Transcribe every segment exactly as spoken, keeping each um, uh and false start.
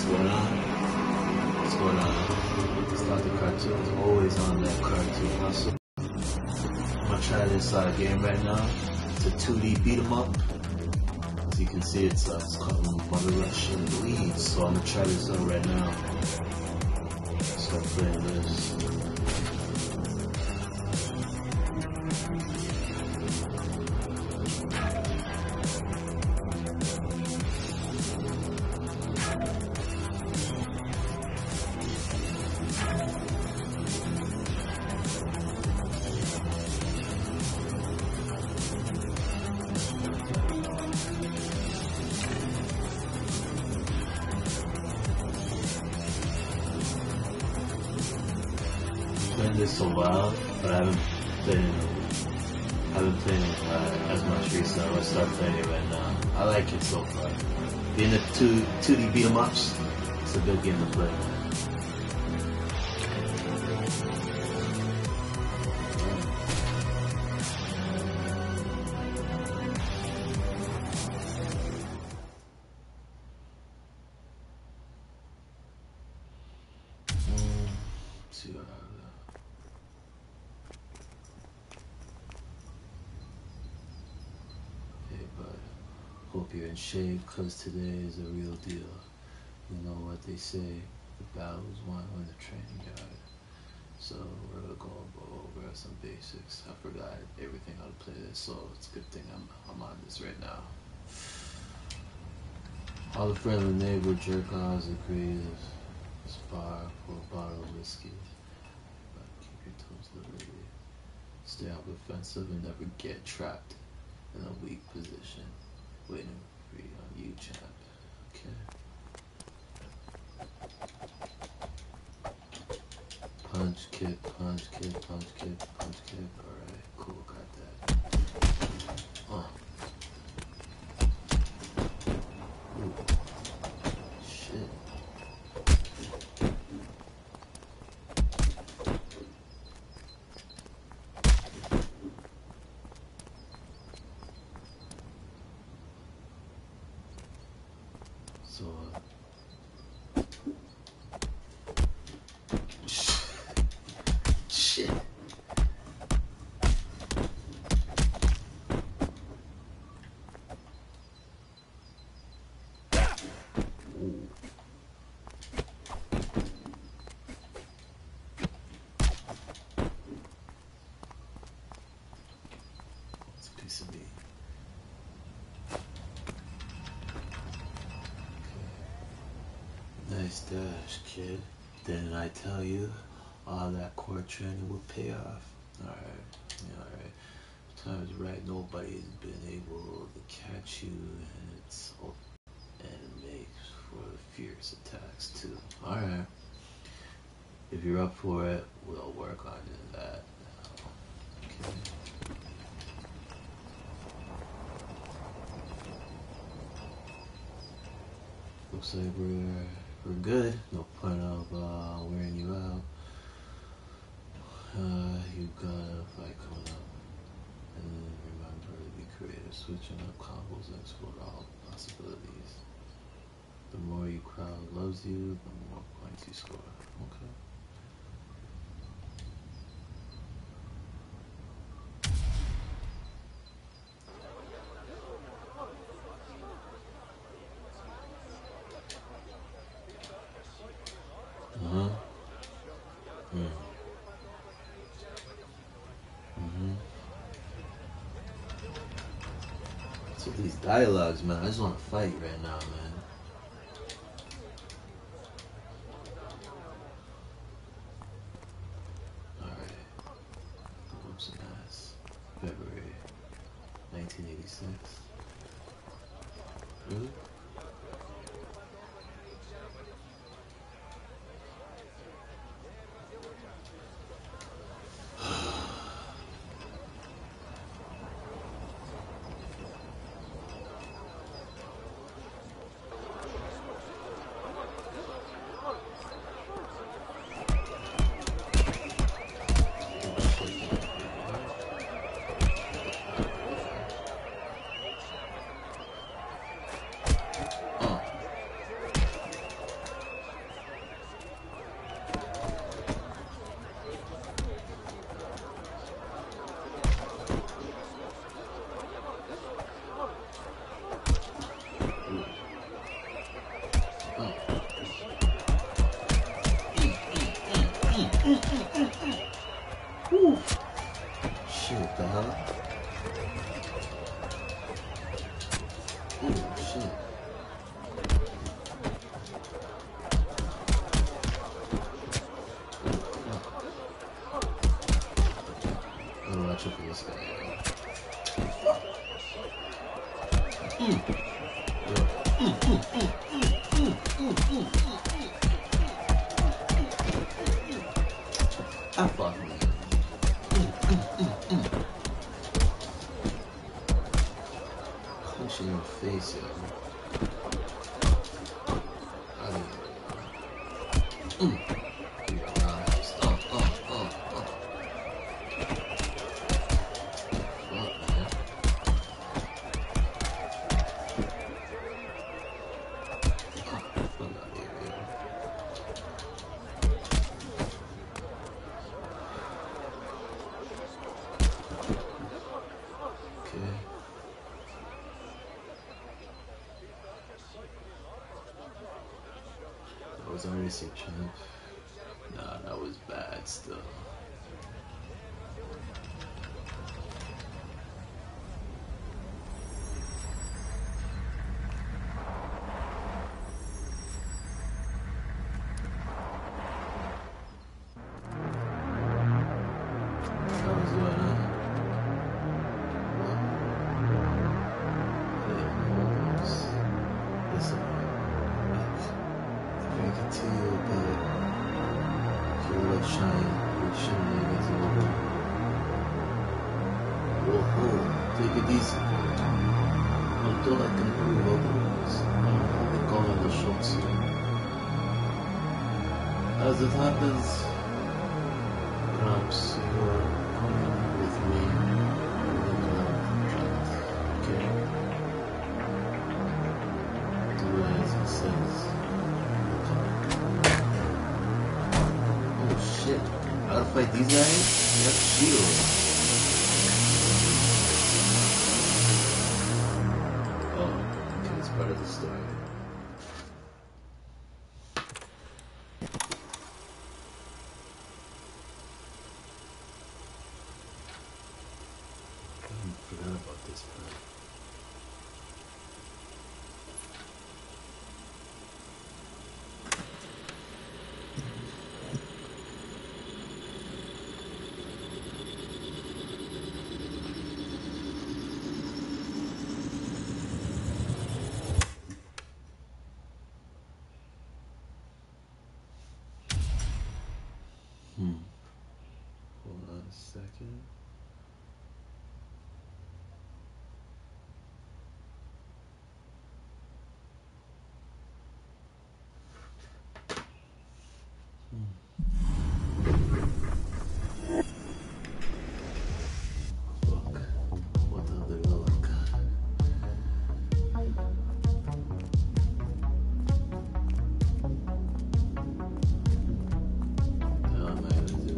What's going on? What's going on? It's DrCartoonz, always on that cartoon hustle. I'm gonna try this uh, game right now. It's a two D beat 'em up. As you can see, it's, uh, it's called Mother Russian Bleeds. So I'm gonna try this out right now. Start playing this. Playing this a while, but I haven't been haven't played it uh, as much recently. I'm gonna start playing it right now. I like it so far. Being the two two D beat 'em ups, it's a good game to play. See what I have. Hope you're in shape, cause today is a real deal. You know what they say, the battle's won in the training yard. So we're gonna go over some basics. I forgot everything how to play this, so it's a good thing I'm I'm on this right now. All the friendly neighbor DrCartoonz agree to spar for a bottle of whiskey. But keep your toes liberated. Stay out offensive and never get trapped in a weak position. Waiting for you on you, champ. Okay. Punch, kick, punch, kick, punch, kick, punch, kick. Alright, cool, got that. Uh. Ooh. Shit. So, uh, shit. Ooh. It's a piece of meat. Nice dash, kid. Didn't I tell you all that core training would pay off? Alright, yeah, alright. Time's right, nobody's been able to catch you, and it's and it makes for fierce attacks too. Alright. If you're up for it, we'll work on that. Okay. Looks like we're We're good. No point of uh, wearing you out. Uh, you got a fight coming up. And remember to be creative, switching up combos and explore all possibilities. The more your crowd loves you, the more points you score. Okay. Uh-huh. Mm. Mm-hmm. So these dialogues, man, I just want to fight right now, man. Alright. Whoop some ass. February nineteen eighty-six. Really? this guy. Mm. Yo. Mm, mm, mm, mm, mm, mm, mm, mm. I fuck me. Mm, mm, mm, mm. Punch in your face, yo. I don't know. Mm. Was I racing champ? Nah, that was bad still. That was what, huh? What? Hey, almost. Listen. I can tell you about your love shine, your shenanigans over. Whoa, whoa, take it easy, boy. Until I can prove otherwise, I'm only calling the shots here. As it happens, perhaps you are coming with me in the club, okay? Do as it says. Shit, how to fight these guys? You have shield. Oh, okay, it's part of the story. I forgot about this part. Hmm. Hold on a second. Fuck. What the hell did it look like? What am I gonna do?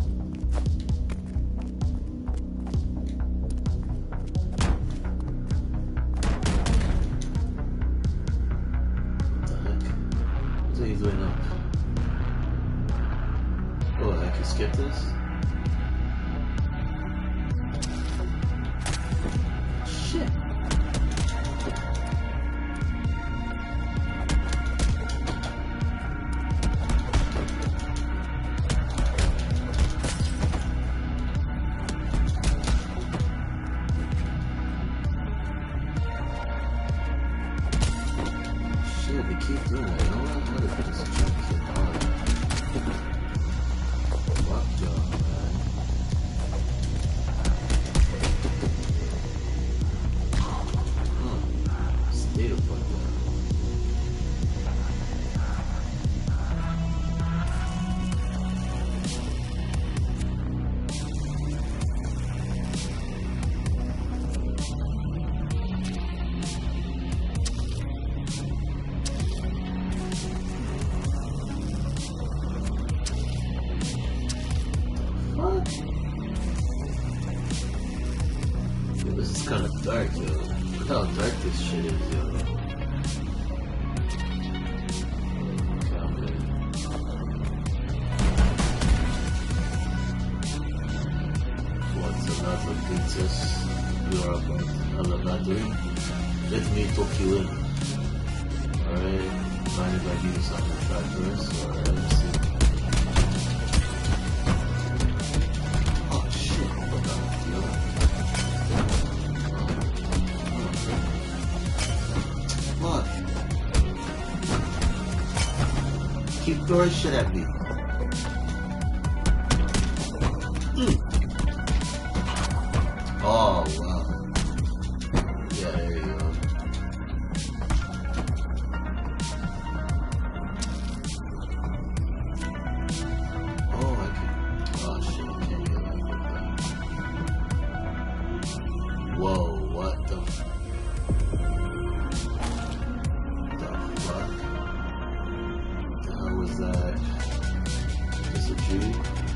What the heck? What's he doing up? Oh, I can skip this? Shit. Shit, they keep doing that. You know what? I'm gonna just jump shit hard. Fuck y'all, man. Huh. Stay the fuck down. What? Yo, this is kind of dark, yo. Look how dark this shit is, yo. Okay, I'm good. What's another princess? You are about Alagadri. Let me talk you in. Alright, mind if I give you something to try first? Alright, let's see. Oh shit, what the hell? keep throwing shit at me. Mm. Oh, wow. Yeah, there you go. Oh, I can. Oh, shit, I can't get like that. Whoa, what the f- the fuck? The hell was that? Is it a tree?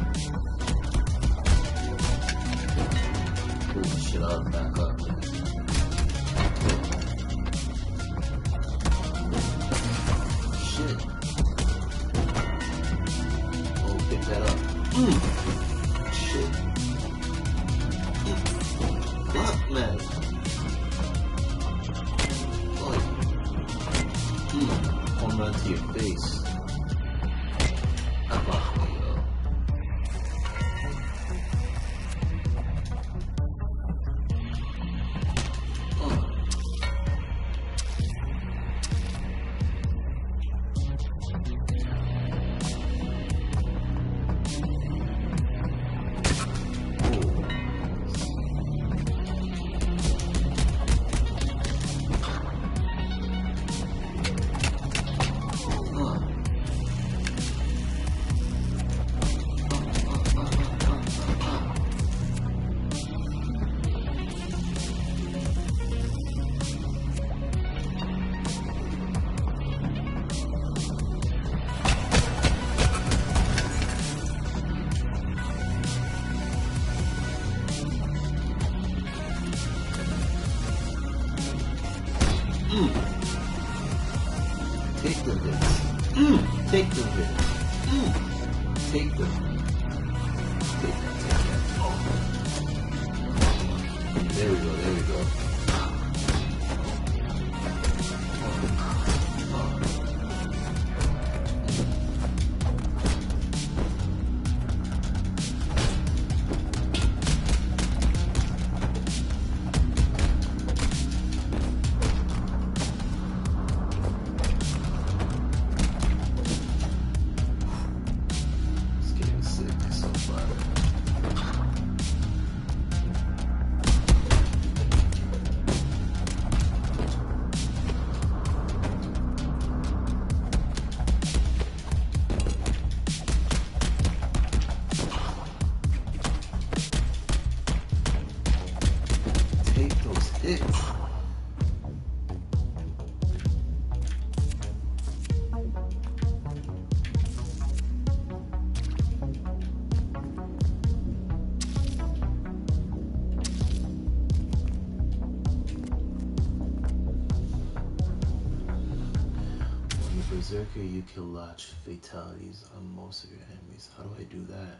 Oh shit, I'll back up. Shit. Oh, pick that up. Mm. Shit. Mm. Fuck, man. Oh. Mm. Come run to your face. Knock off me, yo. Mm. Take the hits. Mm. Take the hits. Mm. Take them. Take that, take that. Oh. There we go, there we go. Hits. When the Berserker, you kill large fatalities on most of your enemies. How do I do that?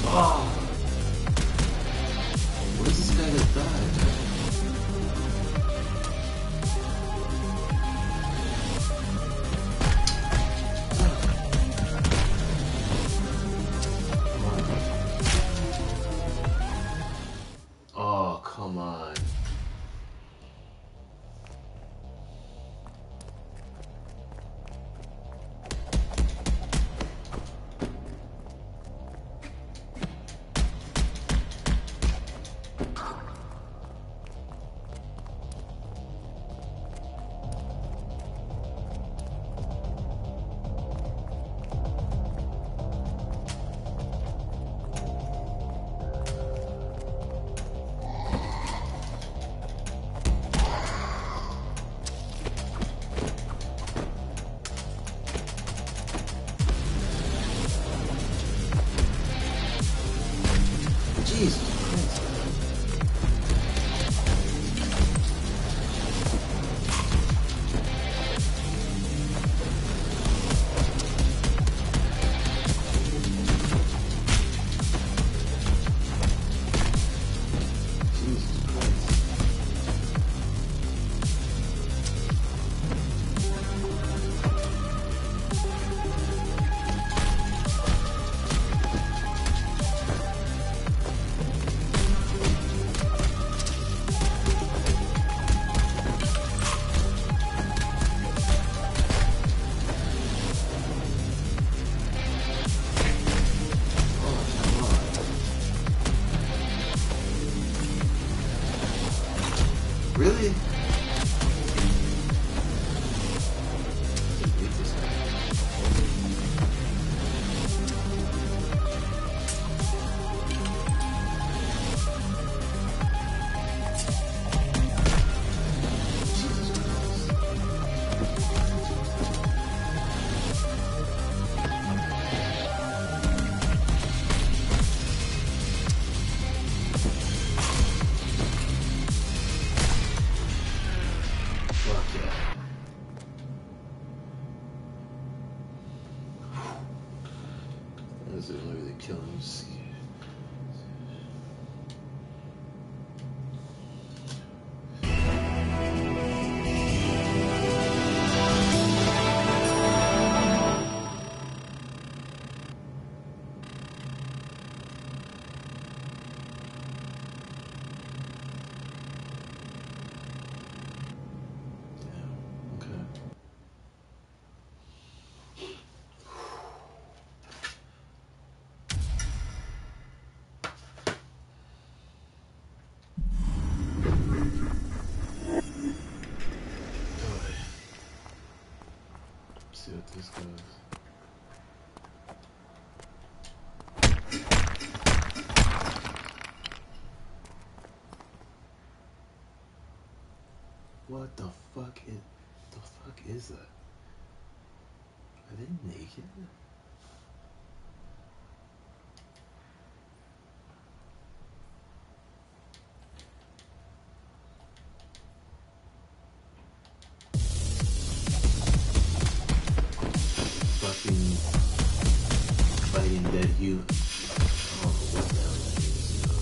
Oh! Where's this guy that died, man? Oh, come on. Jesus Christ. Jesus Christ. Really? That's really really killing me. See what this goes. What the fuck is the fuck is that? Are they naked? Fucking fighting dead humans. I don't know what the hell that is, you know.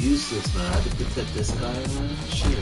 useless, man. I had to protect this guy, man. Shit.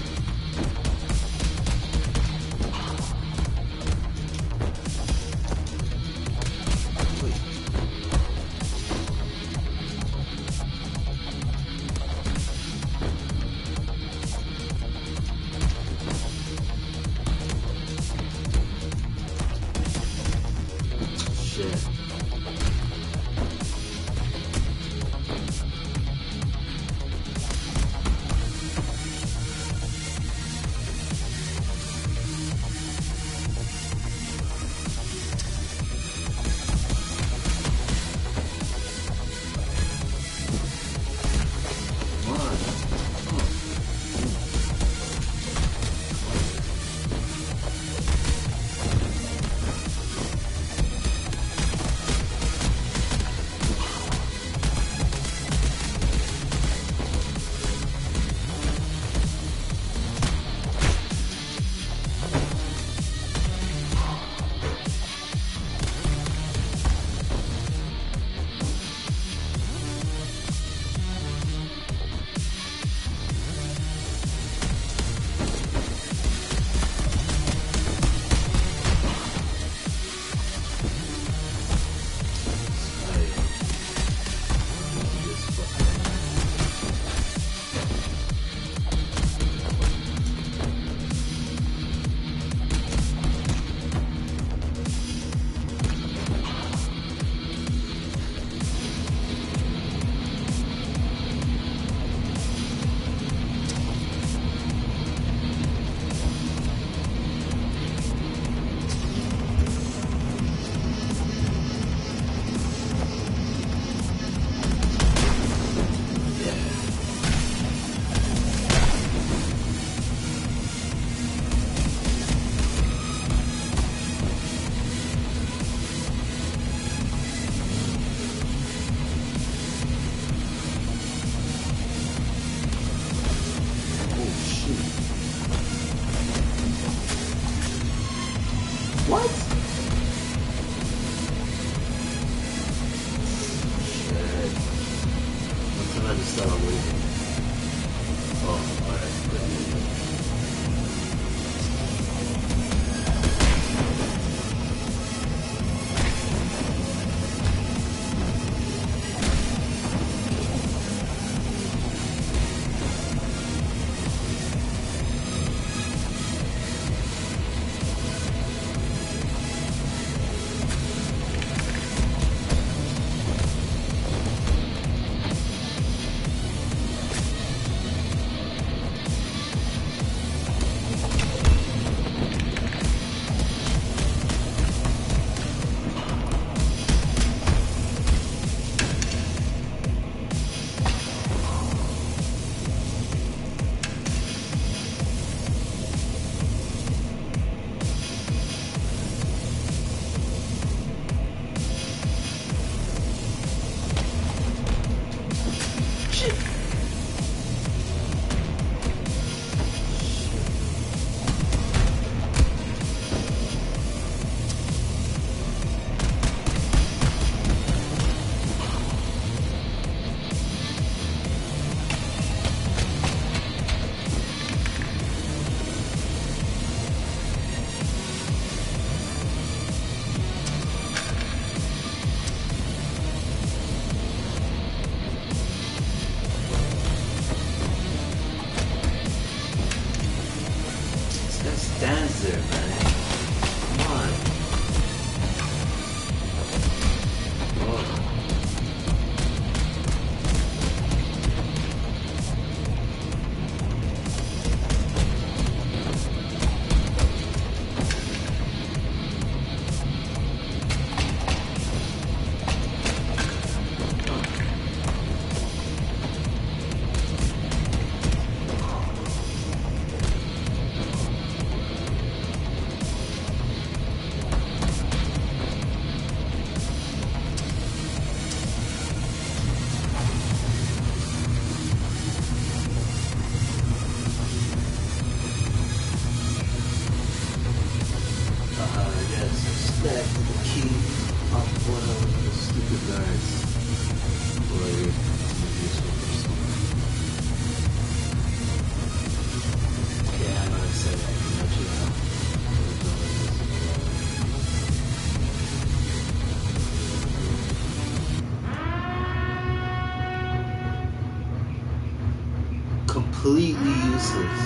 Stands there, man. Come on. Oh. completely useless.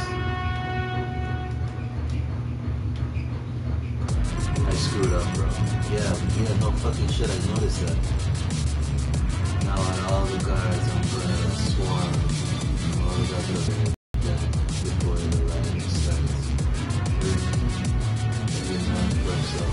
I screwed up, bro. Yeah, yeah, no fucking shit, I noticed that. Now on all the guards, I'm gonna swarm all the guards that are dead before the rioting starts. Every man for himself.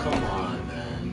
Come on, man.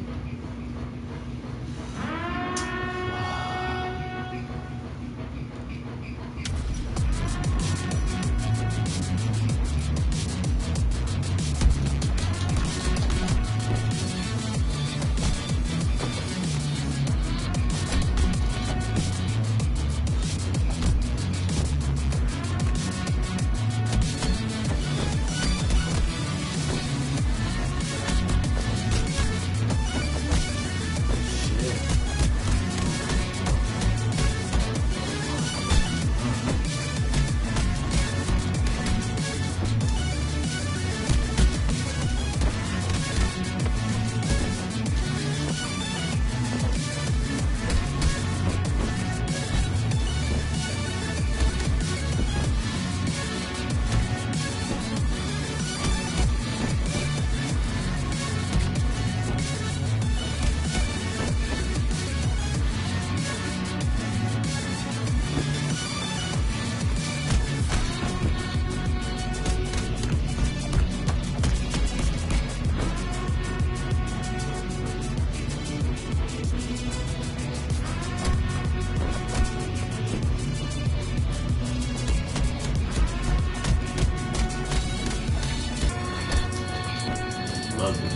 Love it.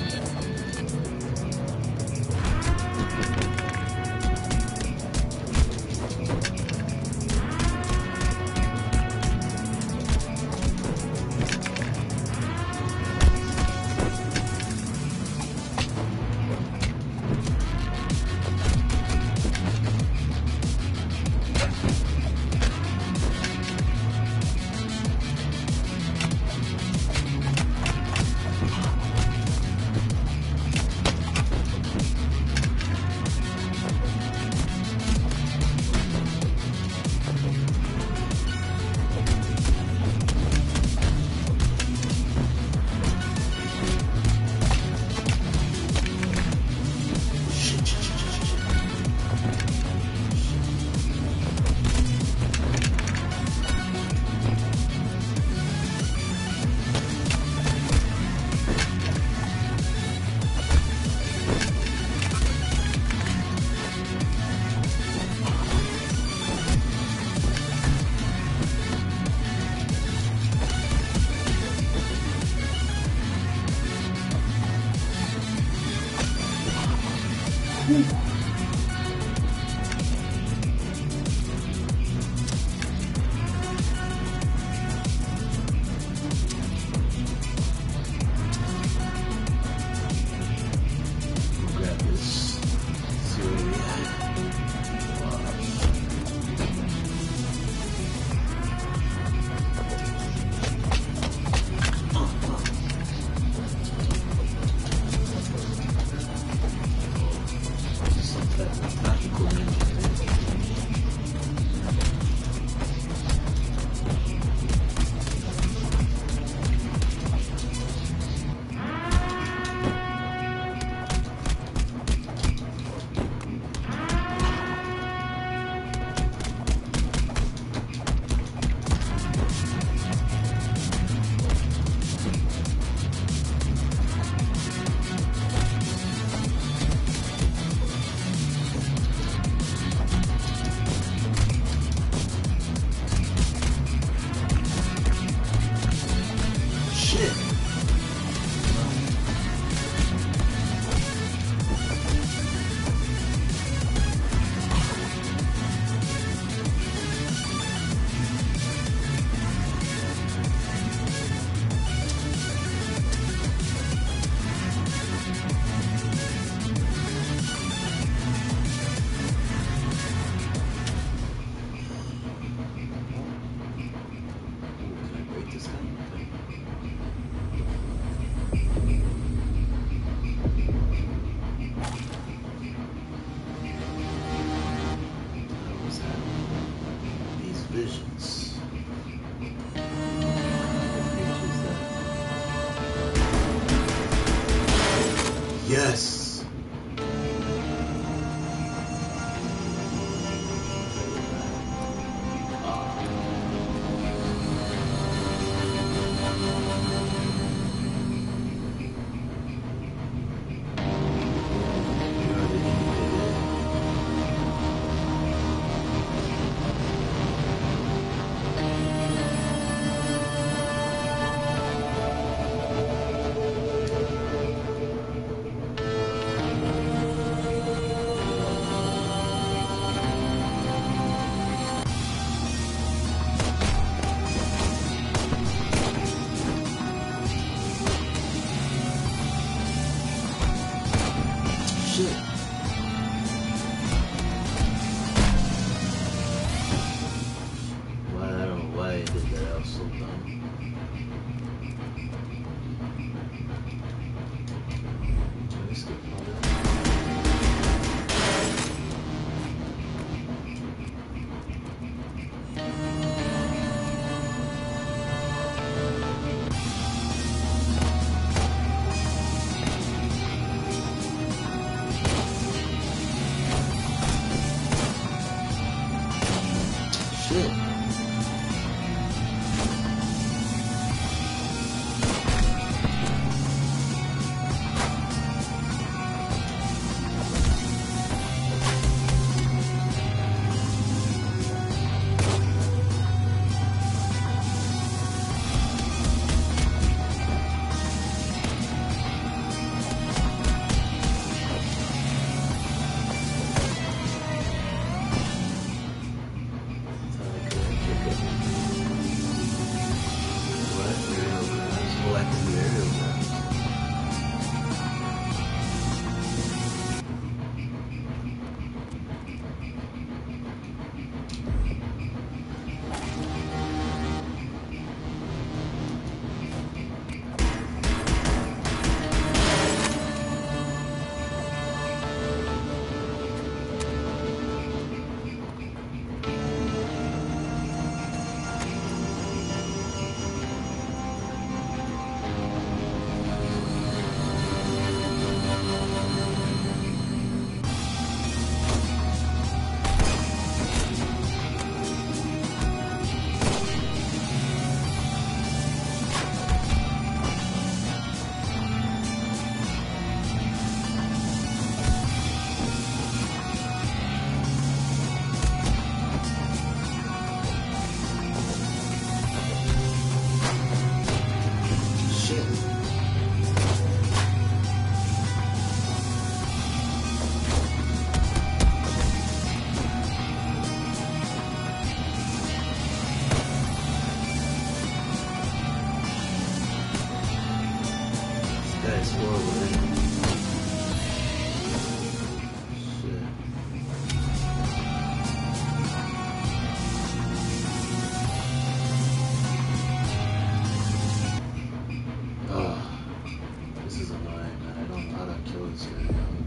Grab this. See where we at. Some type of tactical ninja. Visions. Yes. fast forward. Shit. Oh, this is annoying, man. I don't know how to kill this guy.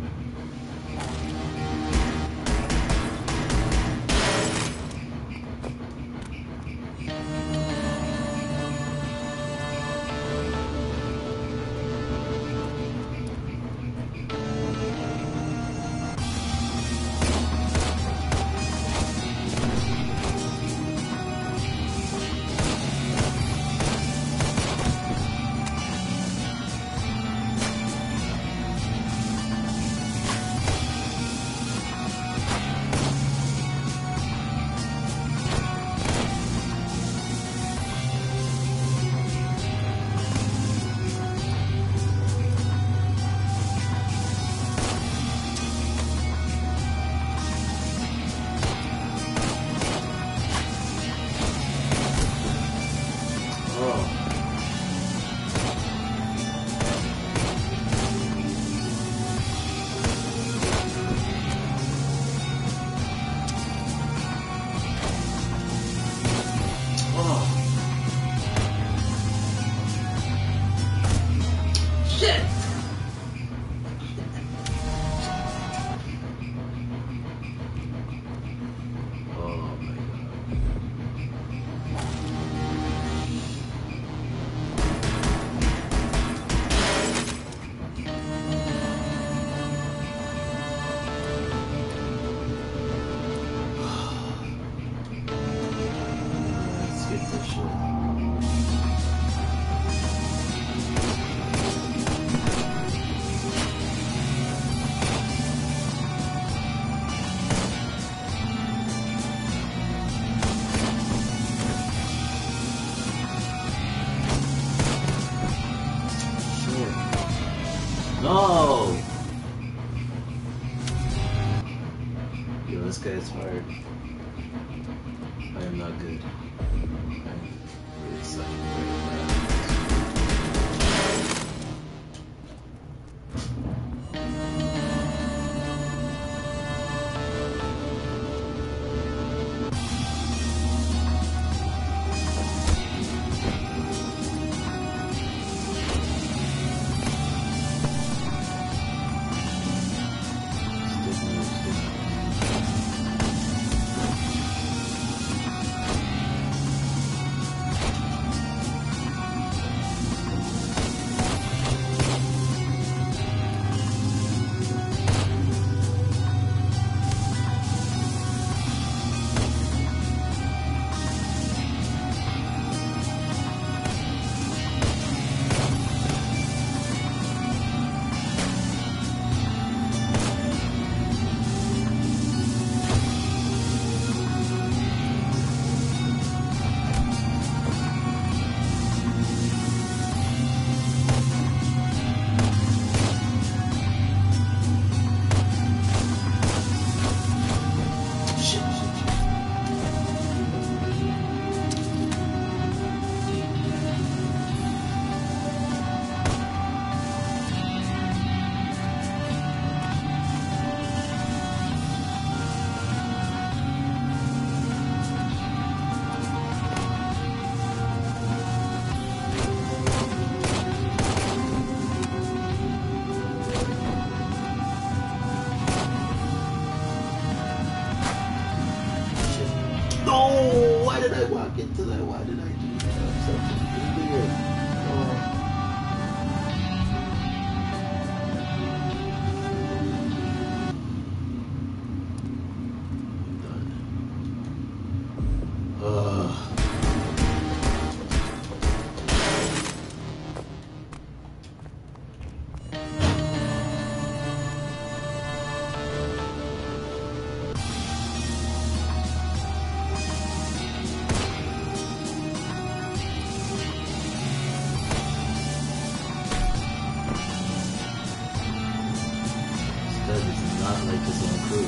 No! Yo, this guy is hard. I am not good. I am really sucking very bad. Why did I walk into that? Why did I do that? I'm so weird. Oh. Not like his own crew.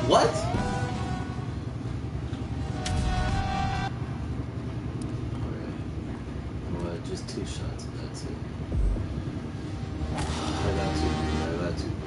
What? Alright. Well, just two shots and that's it. I got two. I got two.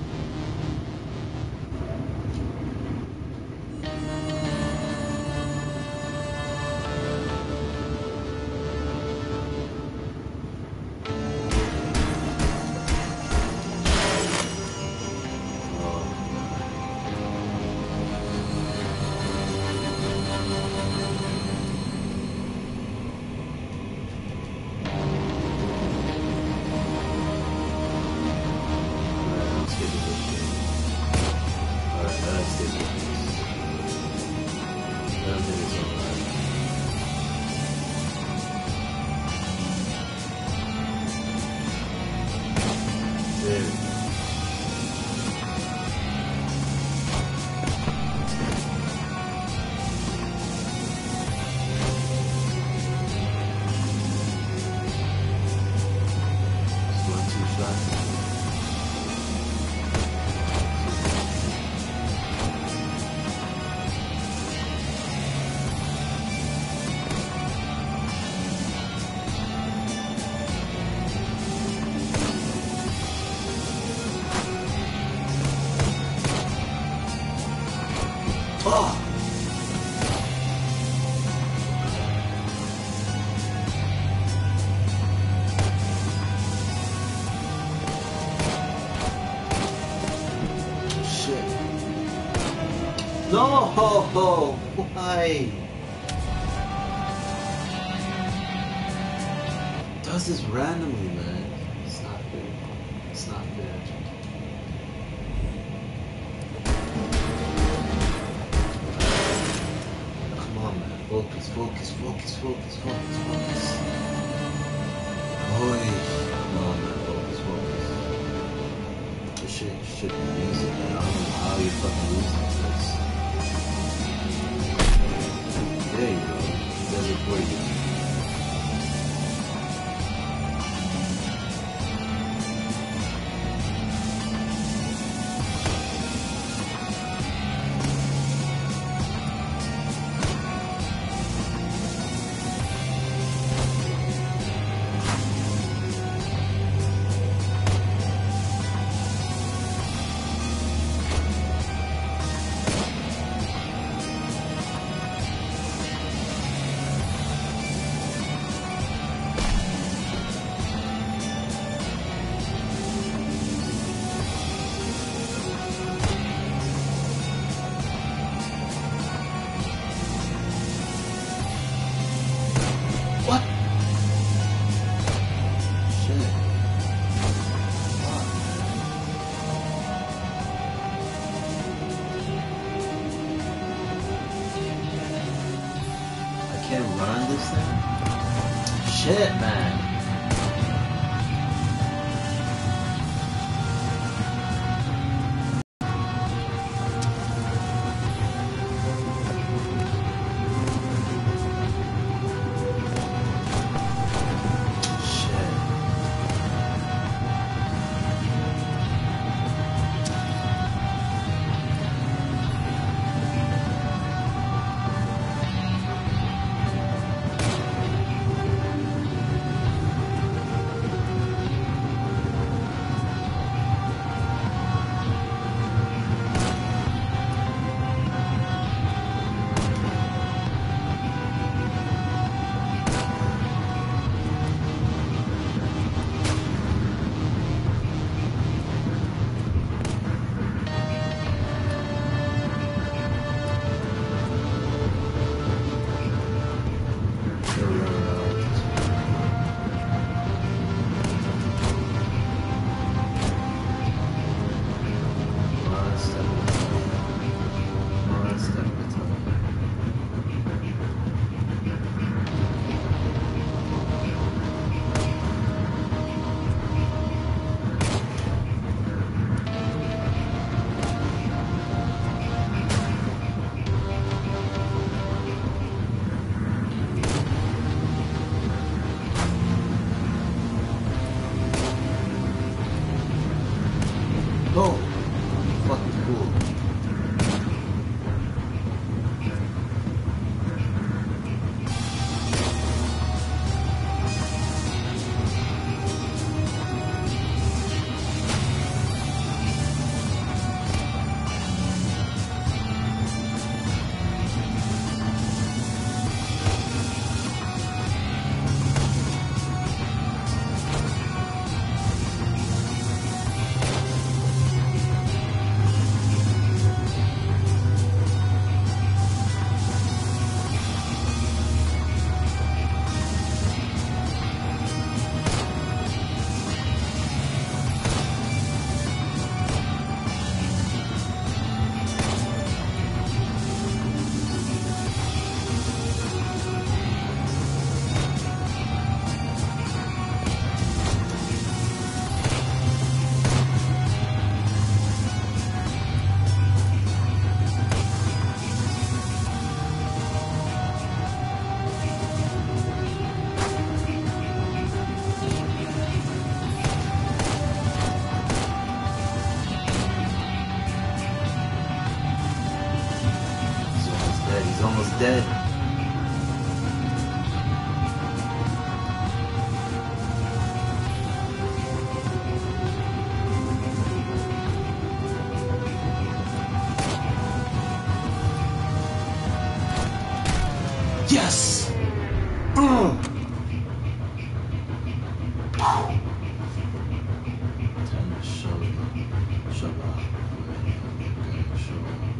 Oh! Shit. No! Why? Does this randomly, man. It's not fair. It's not fair. Focus, focus, focus, focus, focus, focus. Oi. Come on, man. Focus, focus. This shit should be easy, man. I don't know how you're fucking losing this. There you go. It does it for you. Can't run this thing? Shit, man. Oh, fucking cool. almost dead. Yes! Mm. Time to show show off. Okay, show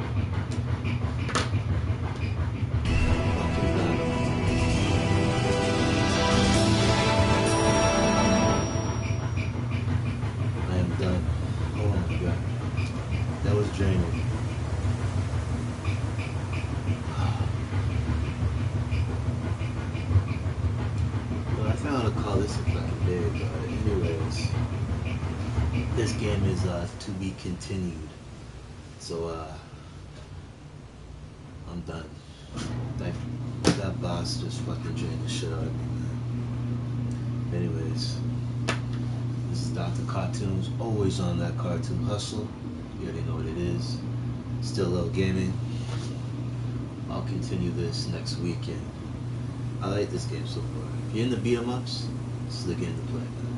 I am done. Oh my god. That was draining. Well, I think I'm gonna call this a fucking day, but anyways. This game is uh, to be continued. So uh I'm done. That, that boss just fucking drained the shit out of me, man. Anyways. This is DrCartoonz, always on that cartoon hustle. You already know what it is. Still love gaming. I'll continue this next weekend. I like this game so far. If you're into beat 'em ups, this is the game to play, man.